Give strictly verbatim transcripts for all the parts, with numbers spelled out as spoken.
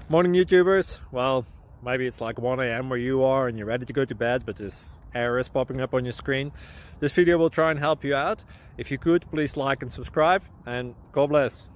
Morning YouTubers. Well, maybe it's like one A M where you are and you're ready to go to bed, but this error is popping up on your screen. This video will try and help you out. If you could, please like and subscribe, and God bless.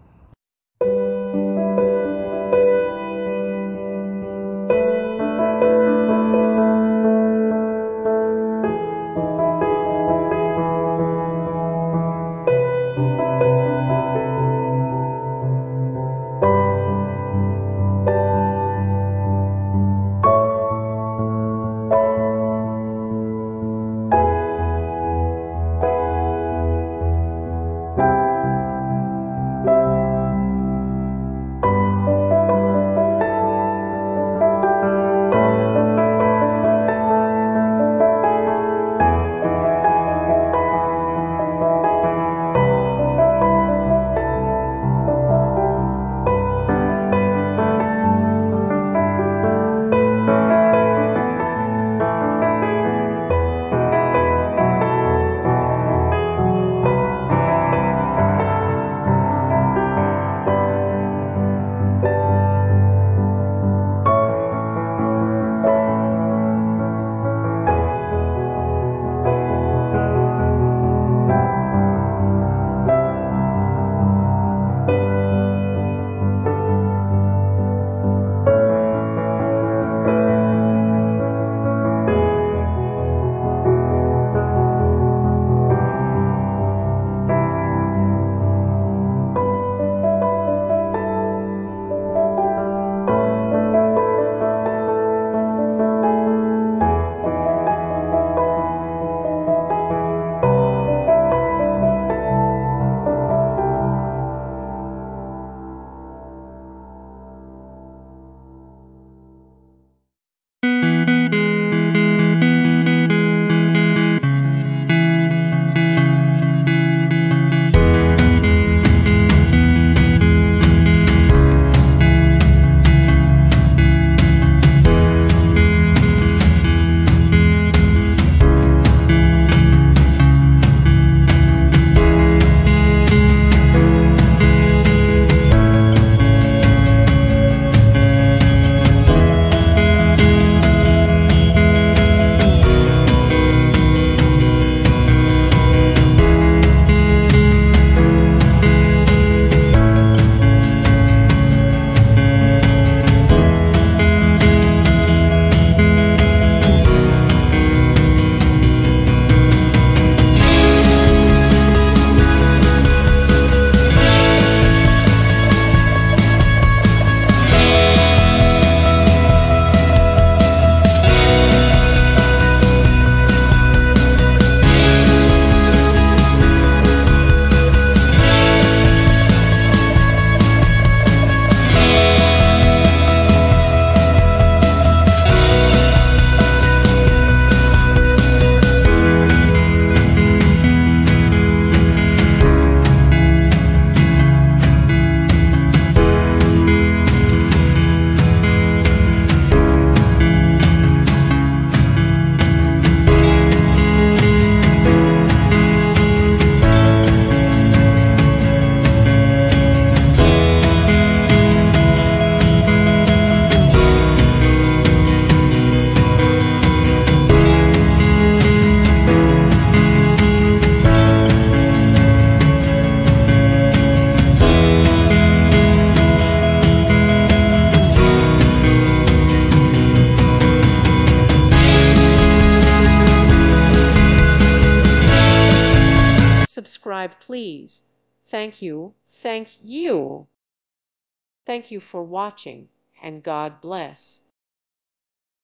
Subscribe, please. Thank you. Thank you. Thank you for watching, and God bless.